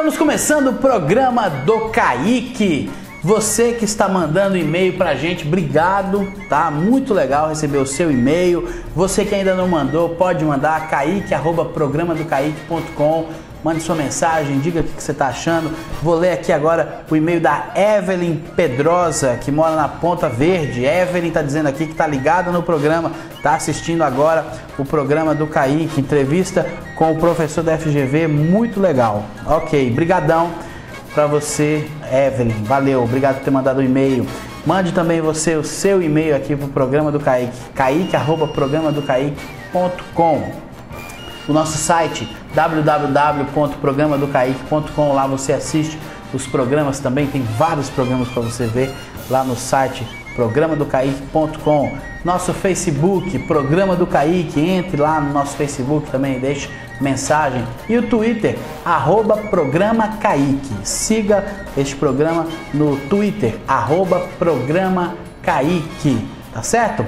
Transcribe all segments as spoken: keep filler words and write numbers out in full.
Estamos começando o programa do Kaique. Você que está mandando e-mail pra gente, obrigado, tá? Muito legal receber o seu e-mail. Você que ainda não mandou, pode mandar kaique arroba programa do kaique ponto com. Mande sua mensagem, diga o que você está achando. Vou ler aqui agora o e-mail da Evelyn Pedrosa, que mora na Ponta Verde. Evelyn está dizendo aqui que está ligada no programa, está assistindo agora o programa do Kaique, entrevista com o professor da F G V, muito legal. Ok, brigadão para você, Evelyn, valeu, obrigado por ter mandado o e-mail. Mande também você o seu e-mail aqui para o programa do Kaique, kaique arroba programa do kaique ponto com. O nosso site w w w ponto programa do kaique ponto com, lá você assiste os programas também, tem vários programas para você ver lá no site programa do kaique ponto com. Nosso Facebook, Programa do Kaique, entre lá no nosso Facebook também, deixe mensagem. E o Twitter, arroba Programa Kaique. Siga este programa no Twitter, arroba Programa Kaique, tá certo?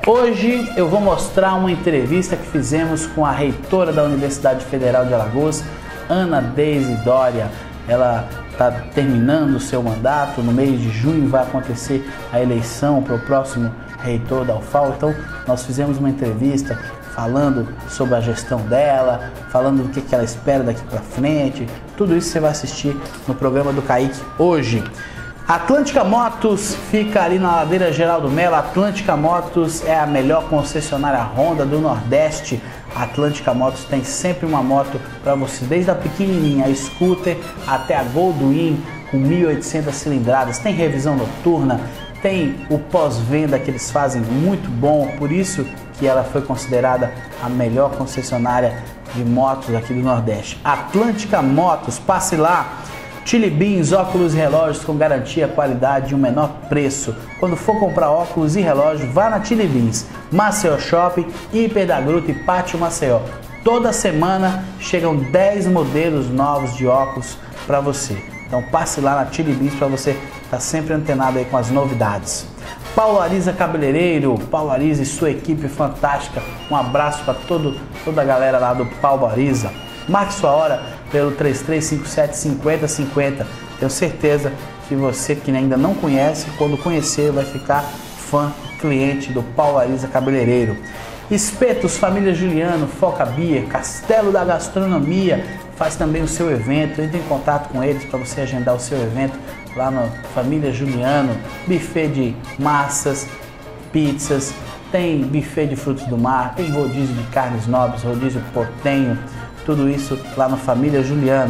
Hoje eu vou mostrar uma entrevista que fizemos com a reitora da Universidade Federal de Alagoas, Ana Deise Doria. Ela está terminando o seu mandato, no mês de junho vai acontecer a eleição para o próximo reitor da U F A L. Então nós fizemos uma entrevista falando sobre a gestão dela, falando do que ela espera daqui para frente. Tudo isso você vai assistir no programa do Kaique hoje. Atlântica Motos fica ali na Ladeira Geraldo Mello. Atlântica Motos é a melhor concessionária Honda do Nordeste. A Atlântica Motos tem sempre uma moto para você, desde a pequenininha, a scooter, até a Goldwing com mil e oitocentas cilindradas. Tem revisão noturna, tem o pós-venda que eles fazem muito bom, por isso que ela foi considerada a melhor concessionária de motos aqui do Nordeste. Atlântica Motos, passe lá. Chili Beans, óculos e relógios com garantia, qualidade e um menor preço. Quando for comprar óculos e relógio, vá na Chili Beans, Maceió Shopping, Hiper da Gruta e Pátio Maceió. Toda semana chegam dez modelos novos de óculos para você. Então passe lá na Chili Beans para você estar sempre antenado aí com as novidades. Paulo Ariza Cabeleireiro, Paulo Ariza e sua equipe fantástica. Um abraço para toda a galera lá do Paulo Ariza. Marque sua hora pelo três três cinco sete, cinco zero cinco zero. Tenho certeza que você que ainda não conhece, quando conhecer, vai ficar fã, cliente do Paulo Ariza Cabeleireiro. Espetos Família Juliano, Foca Beer, Castelo da Gastronomia, faz também o seu evento. Entre em contato com eles para você agendar o seu evento lá no Família Juliano. Buffet de massas, pizzas, tem buffet de frutos do mar, tem rodízio de carnes nobres, rodízio portenho. Tudo isso lá no Família Juliano.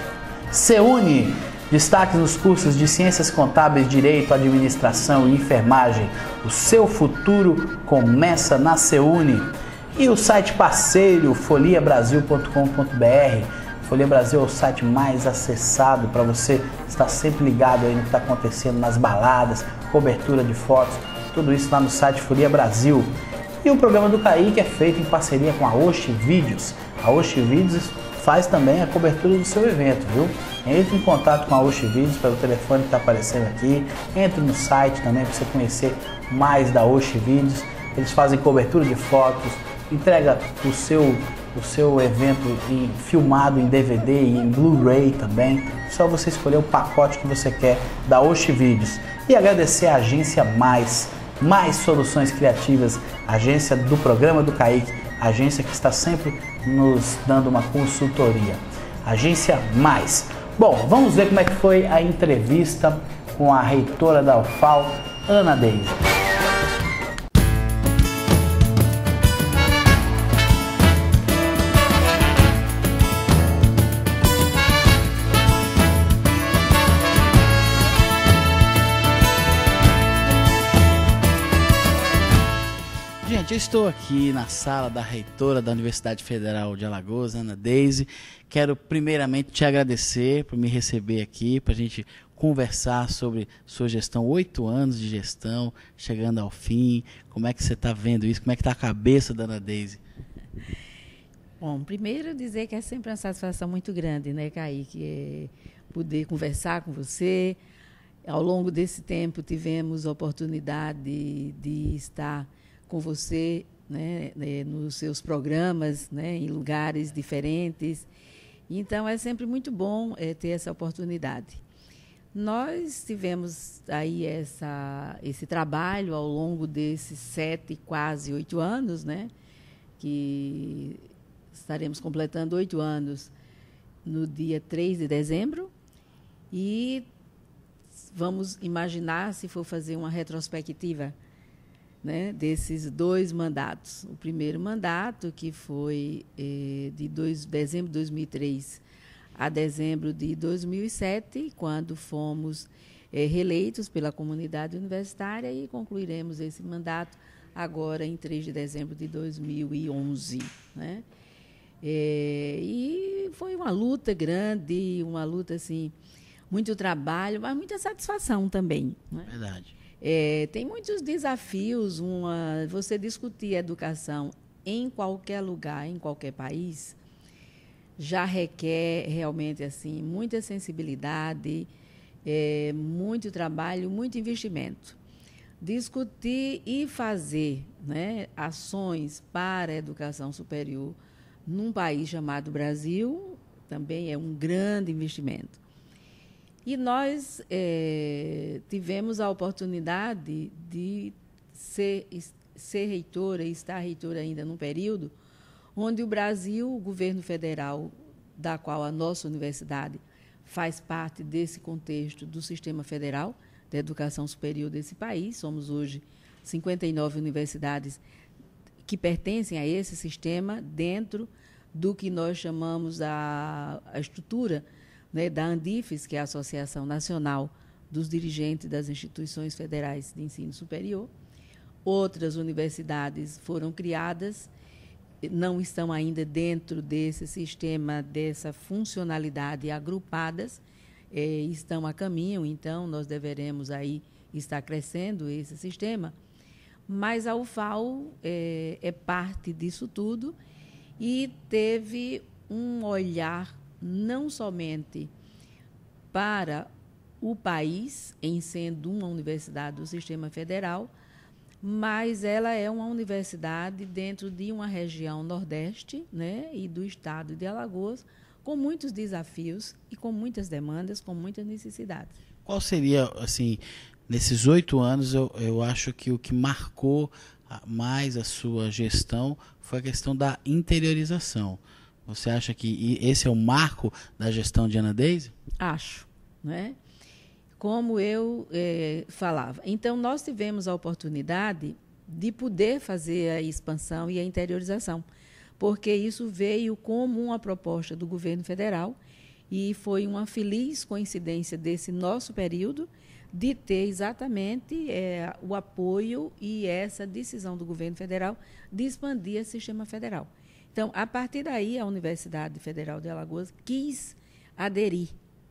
Seune, destaques nos cursos de Ciências Contábeis, Direito, Administração e Enfermagem. O seu futuro começa na Seune. E o site parceiro, folia brasil ponto com ponto br. Folia Brasil é o site mais acessado para você estar sempre ligado aí no que está acontecendo nas baladas, cobertura de fotos, tudo isso lá no site Folia Brasil. E o programa do Kaique é feito em parceria com a Oxi Vídeos. A Oxi Vídeos faz também a cobertura do seu evento, viu? Entre em contato com a Oxi Vídeos pelo telefone que está aparecendo aqui. Entre no site também para você conhecer mais da Oxi Vídeos. Eles fazem cobertura de fotos, entrega o seu, o seu evento em, filmado em D V D e em Blu-ray também. Só você escolher o pacote que você quer da Oxi Vídeos. E agradecer a Agência Mais. Mais Soluções Criativas, agência do programa do Kaique, agência que está sempre nos dando uma consultoria. Agência Mais. Bom, vamos ver como é que foi a entrevista com a reitora da U F A L, Ana Deise. Gente, eu estou aqui na sala da reitora da Universidade Federal de Alagoas, Ana Deise. Quero primeiramente te agradecer por me receber aqui, para a gente conversar sobre sua gestão, oito anos de gestão, chegando ao fim. Como é que você está vendo isso? Como é que está a cabeça da Ana Deise? Bom, primeiro dizer que é sempre uma satisfação muito grande, né, Kaique, é poder conversar com você. Ao longo desse tempo tivemos a oportunidade de, de estar com você, né, nos seus programas, né, em lugares diferentes. Então, é sempre muito bom é, ter essa oportunidade. Nós tivemos aí essa, esse trabalho ao longo desses sete, quase oito anos, né? Que estaremos completando oito anos no dia três de dezembro. E vamos imaginar, se for fazer uma retrospectiva, né, desses dois mandatos. O primeiro mandato, que foi eh, de dois, dezembro de dois mil e três a dezembro de dois mil e sete, quando fomos eh, reeleitos pela comunidade universitária, e concluiremos esse mandato agora em três de dezembro de dois mil e onze. Né? É, e foi uma luta grande, uma luta assim, muito trabalho, mas muita satisfação também. Né? Verdade. É, tem muitos desafios. Uma, você discutir educação em qualquer lugar, em qualquer país, já requer realmente assim muita sensibilidade, é, muito trabalho, muito investimento. Discutir e fazer, né, ações para a educação superior num país chamado Brasil também é um grande investimento. E nós é, tivemos a oportunidade de ser, ser reitora e estar reitora ainda num período onde o Brasil, o governo federal, da qual a nossa universidade faz parte desse contexto do sistema federal da educação superior desse país. Somos hoje cinquenta e nove universidades que pertencem a esse sistema dentro do que nós chamamos a, a estrutura, né, da ANDIFES, que é a Associação Nacional dos Dirigentes das Instituições Federais de Ensino Superior. Outras universidades foram criadas, não estão ainda dentro desse sistema, dessa funcionalidade agrupadas, eh, estão a caminho, então nós deveremos aí estar crescendo esse sistema, mas a U F A O é, é parte disso tudo e teve um olhar não somente para o país, em sendo uma universidade do sistema federal, mas ela é uma universidade dentro de uma região nordeste, né, e do estado de Alagoas, com muitos desafios e com muitas demandas, com muitas necessidades. Qual seria, assim, nesses oito anos, eu, eu acho que o que marcou mais a sua gestão foi a questão da interiorização. Você acha que esse é o marco da gestão de Ana Deise? Acho, né? Como eu eh, falava. Então, nós tivemos a oportunidade de poder fazer a expansão e a interiorização, porque isso veio como uma proposta do governo federal e foi uma feliz coincidência desse nosso período de ter exatamente eh, o apoio e essa decisão do governo federal de expandir esse sistema federal. Então, a partir daí, a Universidade Federal de Alagoas quis aderir,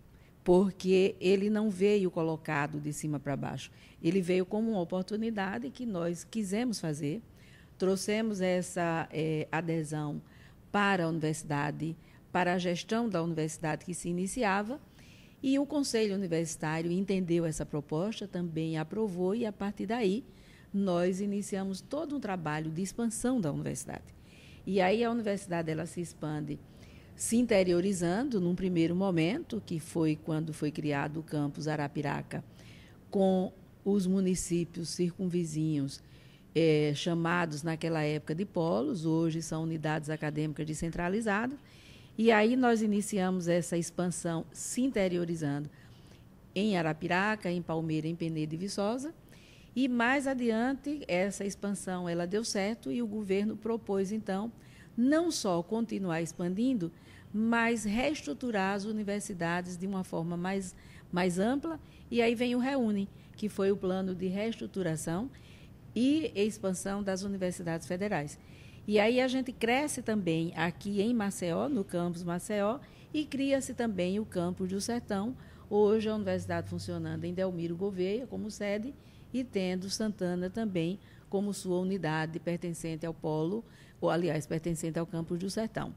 porque ele não veio colocado de cima para baixo. Ele veio como uma oportunidade que nós quisemos fazer, trouxemos essa eh, adesão para a universidade, para a gestão da universidade que se iniciava, e o Conselho Universitário entendeu essa proposta, também aprovou, e, a partir daí, nós iniciamos todo um trabalho de expansão da universidade. E aí a universidade ela se expande se interiorizando num primeiro momento, que foi quando foi criado o campus Arapiraca, com os municípios circunvizinhos, eh, chamados naquela época de polos, hoje são unidades acadêmicas descentralizadas. E aí nós iniciamos essa expansão se interiorizando em Arapiraca, em Palmeira, em Penedo e Viçosa. E mais adiante, essa expansão ela deu certo e o governo propôs, então, não só continuar expandindo, mas reestruturar as universidades de uma forma mais, mais ampla. E aí vem o REUNE, que foi o plano de reestruturação e expansão das universidades federais. E aí a gente cresce também aqui em Maceió, no campus Maceió, e cria-se também o campus do Sertão, hoje a universidade funcionando em Delmiro Gouveia como sede, e tendo Santana também como sua unidade pertencente ao polo, ou, aliás, pertencente ao campus do Sertão.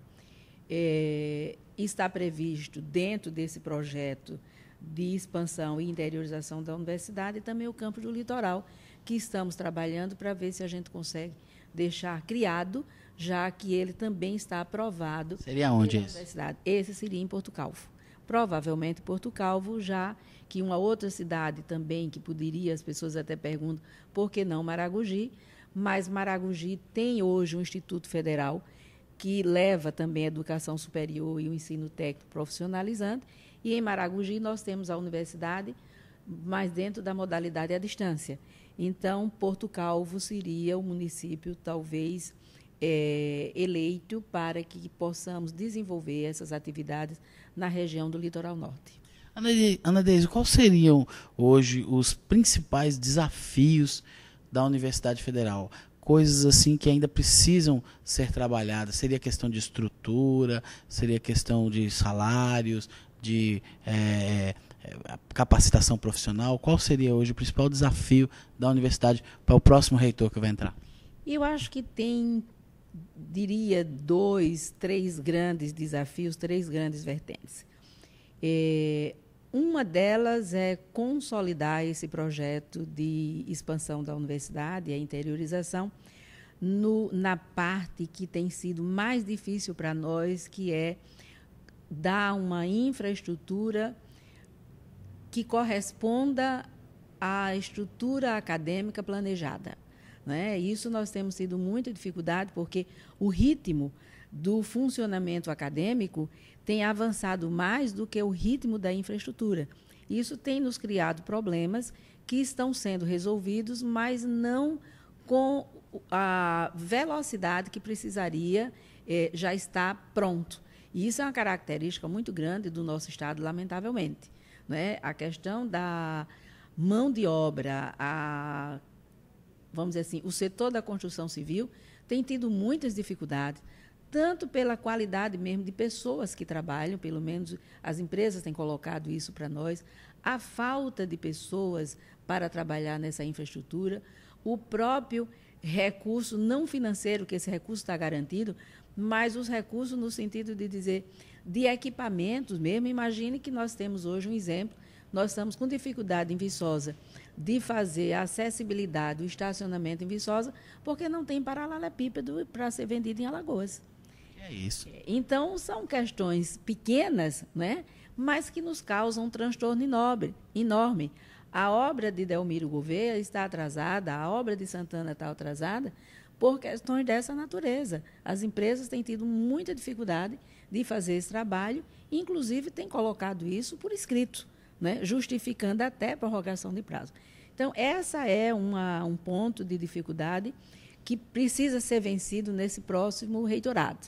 É, está previsto, dentro desse projeto de expansão e interiorização da universidade, também o campus do Litoral, que estamos trabalhando para ver se a gente consegue deixar criado, já que ele também está aprovado. Seria onde pela esse? Universidade. Esse seria em Porto Calvo. Provavelmente Porto Calvo, já que uma outra cidade também que poderia, as pessoas até perguntam, por que não Maragogi? Mas Maragogi tem hoje um Instituto Federal que leva também a educação superior e o ensino técnico profissionalizante, e em Maragogi nós temos a universidade, mas dentro da modalidade à distância. Então, Porto Calvo seria o município, talvez, é, eleito para que possamos desenvolver essas atividades na região do Litoral Norte. Ana Deise, quais seriam hoje os principais desafios da Universidade Federal? Coisas assim que ainda precisam ser trabalhadas. Seria questão de estrutura, seria questão de salários, de é, capacitação profissional. Qual seria hoje o principal desafio da universidade para o próximo reitor que vai entrar? Eu acho que tem, diria, dois, três grandes desafios, três grandes vertentes. É, uma delas é consolidar esse projeto de expansão da universidade, a interiorização, no, na parte que tem sido mais difícil para nós, que é dar uma infraestrutura que corresponda à estrutura acadêmica planejada. Né? Isso nós temos tido muita dificuldade, porque o ritmo do funcionamento acadêmico tem avançado mais do que o ritmo da infraestrutura. Isso tem nos criado problemas que estão sendo resolvidos, mas não com a velocidade que precisaria eh, já está pronto. E isso é uma característica muito grande do nosso Estado, lamentavelmente. Né? A questão da mão de obra, a, vamos dizer assim, o setor da construção civil tem tido muitas dificuldades, tanto pela qualidade mesmo de pessoas que trabalham, pelo menos as empresas têm colocado isso para nós, a falta de pessoas para trabalhar nessa infraestrutura, o próprio recurso não financeiro, que esse recurso está garantido, mas os recursos no sentido de dizer, de equipamentos mesmo. Imagine que nós temos hoje um exemplo, nós estamos com dificuldade em Viçosa de fazer a acessibilidade, o estacionamento em Viçosa, porque não tem paralelepípedo para ser vendido em Alagoas. É isso. Então, são questões pequenas, né, mas que nos causam um transtorno enorme. enorme. A obra de Delmiro Gouveia está atrasada, a obra de Santana está atrasada por questões dessa natureza. As empresas têm tido muita dificuldade de fazer esse trabalho, inclusive têm colocado isso por escrito, né, justificando até prorrogação de prazo. Então, essa é uma, um ponto de dificuldade que precisa ser vencido nesse próximo reitorado.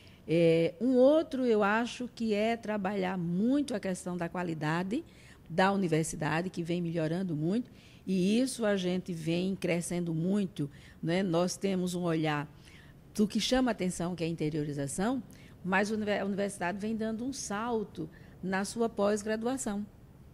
É, um outro, eu acho, que é trabalhar muito a questão da qualidade da universidade, que vem melhorando muito, e isso a gente vem crescendo muito. Né? Nós temos um olhar do que chama atenção, que é a interiorização, mas a universidade vem dando um salto na sua pós-graduação,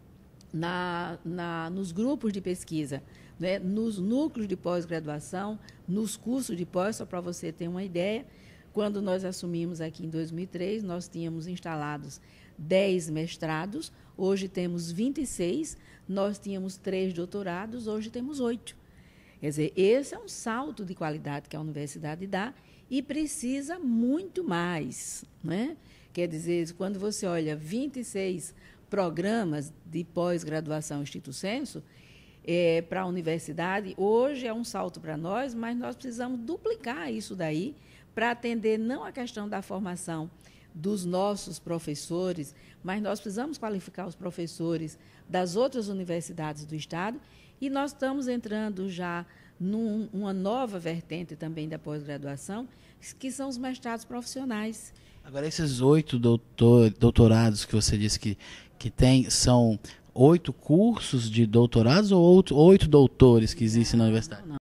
na, na, nos grupos de pesquisa, né? Nos núcleos de pós-graduação, nos cursos de pós, só para você ter uma ideia. Quando nós assumimos aqui em dois mil e três, nós tínhamos instalados dez mestrados, hoje temos vinte e seis, nós tínhamos três doutorados, hoje temos oito. Quer dizer, esse é um salto de qualidade que a universidade dá e precisa muito mais. Né? Quer dizer, quando você olha vinte e seis programas de pós-graduação Instituto Senso, é, para a universidade, hoje é um salto para nós, mas nós precisamos duplicar isso daí para atender não a questão da formação dos nossos professores, mas nós precisamos qualificar os professores das outras universidades do Estado, e nós estamos entrando já numa nova vertente também da pós-graduação, que são os mestrados profissionais. Agora, esses oito doutor, doutorados que você disse que, que tem, são oito cursos de doutorados ou oito, oito doutores que existem na universidade? Não, não.